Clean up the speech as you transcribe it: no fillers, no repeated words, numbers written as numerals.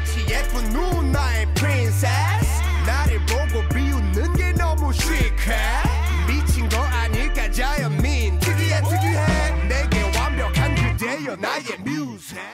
마치 예쁜 누나의 프린세스 나를 보고 비웃는 게 너무 시크해 미친 거 아닐까 자연민 특이해 내게 완벽한 그대여 나의 뮤즈